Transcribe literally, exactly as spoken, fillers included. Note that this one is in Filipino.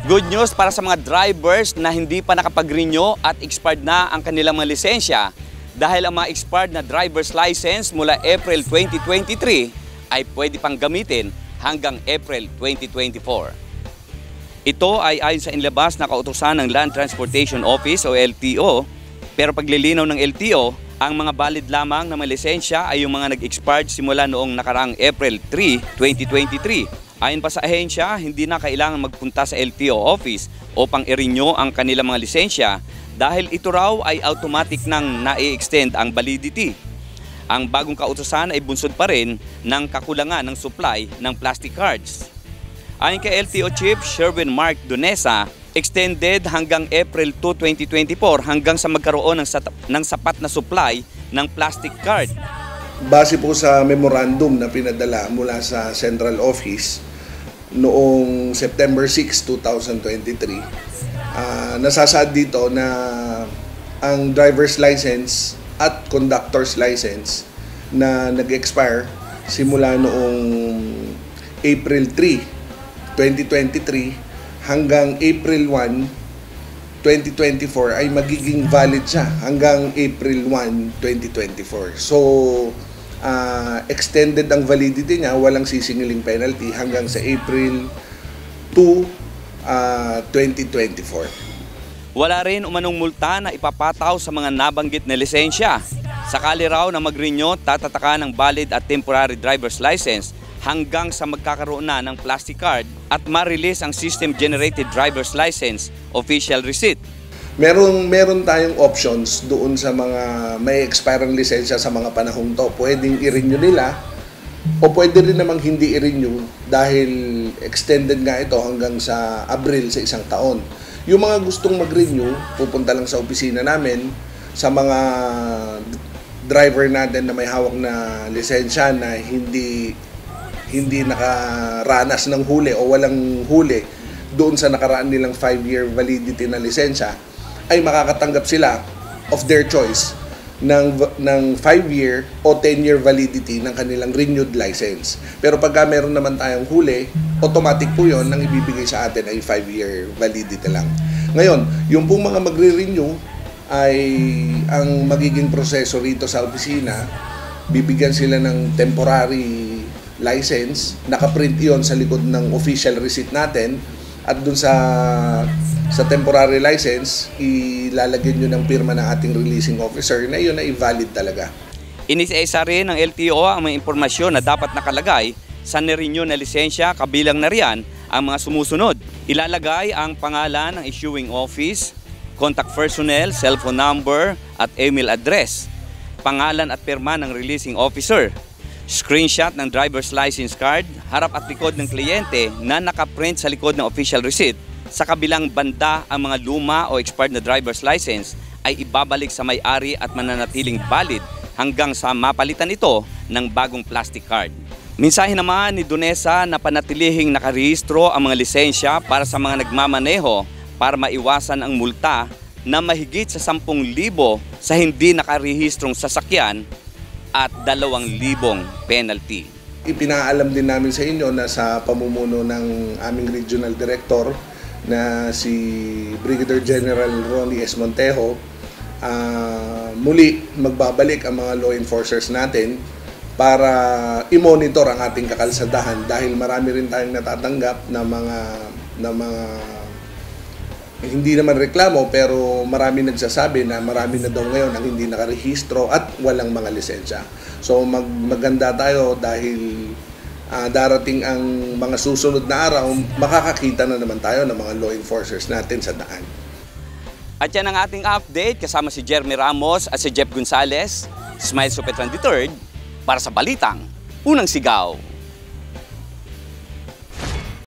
Good news para sa mga drivers na hindi pa nakapag-renew at expired na ang kanilang mga lisensya dahil ang mga expired na driver's license mula April twenty twenty-three ay pwede pang gamitin hanggang April twenty twenty-four. Ito ay ayon sa inilabas na kautusan ng Land Transportation Office o L T O, pero paglilinaw ng L T O, ang mga valid lamang na mga lisensya ay yung mga nag-expired simula noong nakaraang April third, twenty twenty-three. Ayon pa sa ahensya, hindi na kailangan magpunta sa L T O office upang i-renew ang kanilang mga lisensya dahil ito raw ay automatic nang na-extend ang validity. Ang bagong kautusan ay bunsod pa rin ng kakulangan ng supply ng plastic cards. Ayon kay L T O Chief Sherwin Mark Donesa, extended hanggang April second, twenty twenty-four hanggang sa magkaroon ng, ng sapat na supply ng plastic card. Base po sa memorandum na pinadala mula sa Central Office noong September sixth, twenty twenty-three, uh, nasasaad dito na ang driver's license at conductor's license na nag-expire simula noong April third, twenty twenty-three hanggang April first, twenty twenty-four ay magiging valid siya hanggang April first, twenty twenty-four. So, uh, extended ang validity niya, walang sisingiling penalty hanggang sa April second, uh, twenty twenty-four. Wala rin umanong multa na ipapataw sa mga nabanggit na lisensya. Sakali raw na mag-renew, tatataka ng valid at temporary driver's license hanggang sa magkakaroon na ng plastic card at ma-release ang system-generated driver's license official receipt. Meron, meron tayong options doon sa mga may expire ang lisensya sa mga panahong to. Pwedeng i-renew nila o pwede rin namang hindi i-renew dahil extended nga ito hanggang sa Abril sa isang taon. Yung mga gustong mag-renew, pupunta lang sa opisina namin. Sa mga driver natin na may hawak na lisensya na hindi hindi nakaranas ng huli o walang huli doon sa nakaraan nilang five year validity na lisensya, ay makakatanggap sila of their choice ng, ng five year o ten year validity ng kanilang renewed license. Pero pagka meron naman tayong huli, automatic po yun, nang ibibigay sa atin ay five year validity lang. Ngayon, yung pong mga magre-renew ay ang magiging proseso rito sa opisina, bibigyan sila ng temporary license, nakaprint yon sa likod ng official receipt natin, at dun sa sa temporary license, ilalagyan nyo ng pirma ng ating releasing officer na yun ay valid talaga. Inisesa rin ng L T O ang mga impormasyon na dapat nakalagay sa nirenew na lisensya, kabilang na riyan ang mga sumusunod. Ilalagay ang pangalan ng issuing office, contact personnel, cellphone number at email address, pangalan at pirma ng releasing officer, screenshot ng driver's license card, harap at likod ng kliyente na nakaprint sa likod ng official receipt. Sa kabilang banda, ang mga luma o expired na driver's license ay ibabalik sa may-ari at mananatiling valid hanggang sa mapalitan ito ng bagong plastic card. Mensahe naman ni Donesa na panatilihing nakarehistro ang mga lisensya para sa mga nagmamaneho para maiwasan ang multa na mahigit sa sampung libo sa hindi nakarehistrong sasakyan at dalawang libong penalty. Ipinaalam din namin sa inyo na sa pamumuno ng aming regional director na si Brigadier General Ronnie S. Montejo, uh, muli magbabalik ang mga law enforcers natin para i-monitor ang ating kakalsadahan dahil marami rin tayong natatanggap na mga na mga hindi naman reklamo, pero marami nagsasabi na marami na daw ngayon ang hindi nakarehistro at walang mga lisensya. So mag maganda tayo dahil uh, darating ang mga susunod na araw, makakakita na naman tayo ng mga law enforcers natin sa daan. At yan ang ating update kasama si Jeremy Ramos at si Jeff Gonzalez, Smile Supetran the third, para sa Balitang Unang Sigaw.